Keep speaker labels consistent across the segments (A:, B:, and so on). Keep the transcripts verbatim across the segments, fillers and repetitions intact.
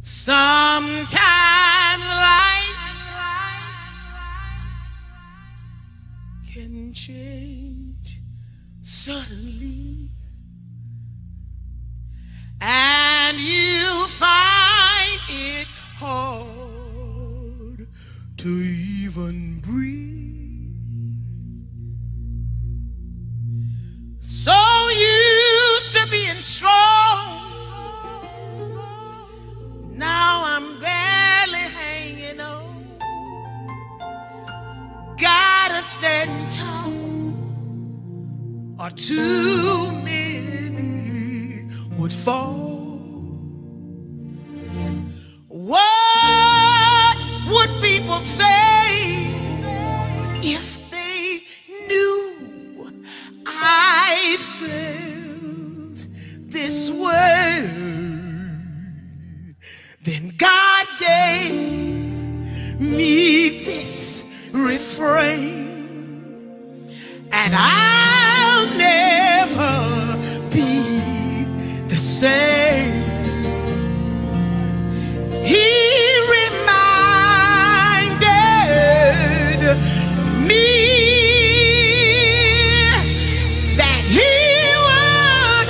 A: Sometimes life can change suddenly, and you find it hard to even breathe. So used to being strong, now I'm barely hanging on. Gotta stand tall, or too many would fall. What would people say if they knew I felt this way? Then God gave me this refrain, and I'll never be the same. He reminded me that he would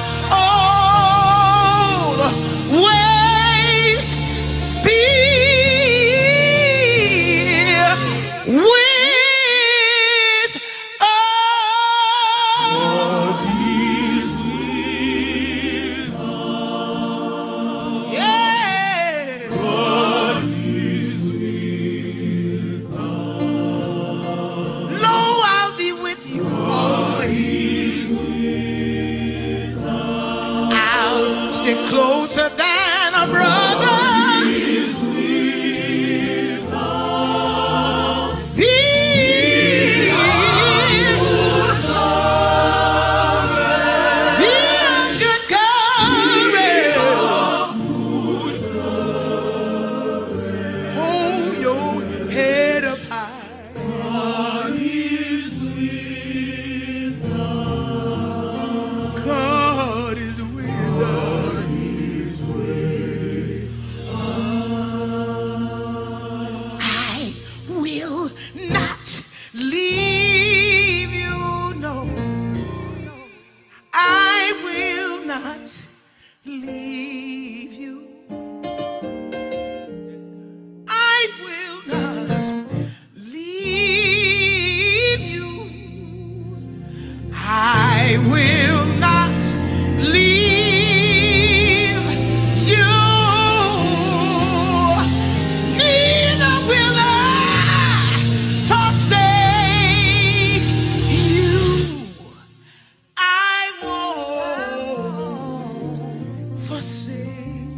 A: always be with us. Yeah. God is with us. Lo, I'll be with you. God is with us. I'll stick closer than a brother. Leave you. I will not leave you. I will not leave you. Neither will I forsake you. I won't forsake.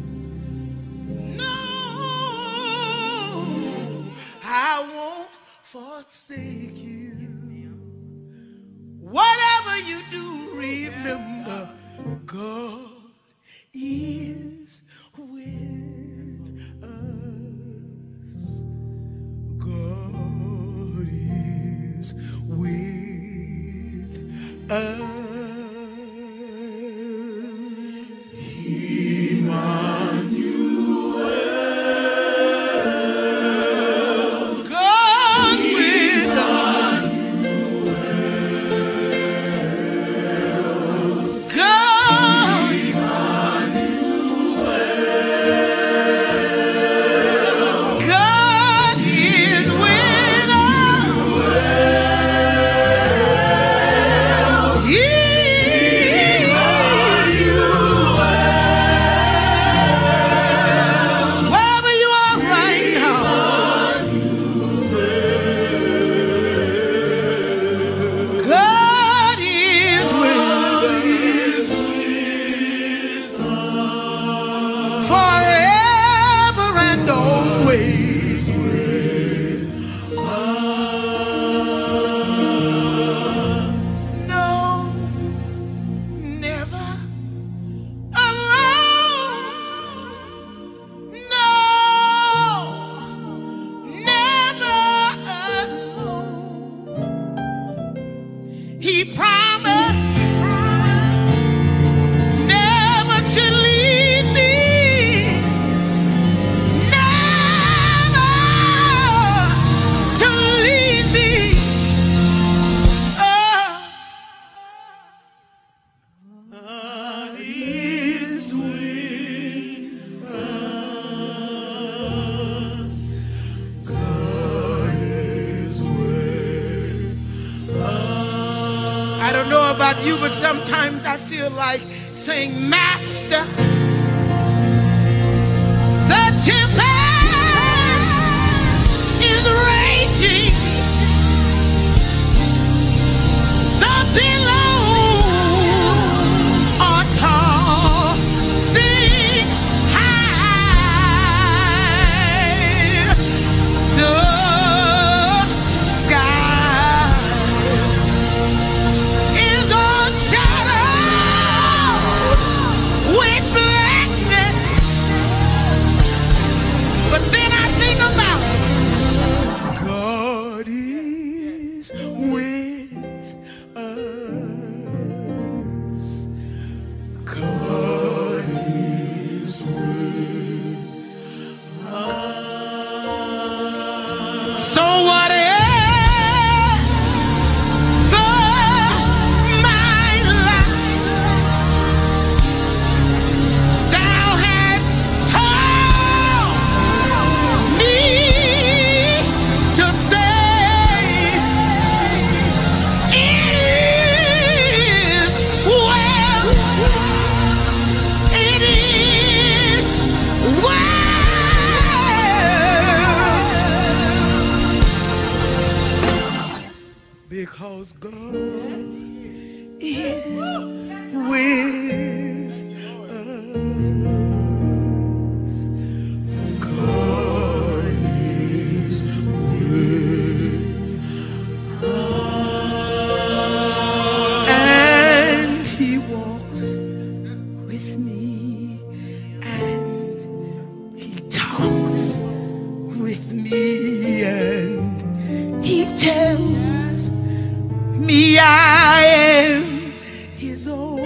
A: No, I won't forsake you. Whatever you do, remember God is with us. God is with us. Yeah. about you, but sometimes I feel like saying, Master, the tempest is raging, the billows are tossing high, the sky is all shadowed with blackness. But then I think about God is with us. God is with us. So whatever my life thou hast taught me to say, it is well, it is well, because God is with us. God is with us. And He walks with me, and He talks with me, and He tells me I am His own,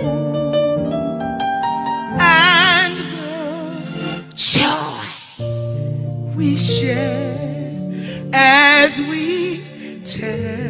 A: and the joy we share as we tell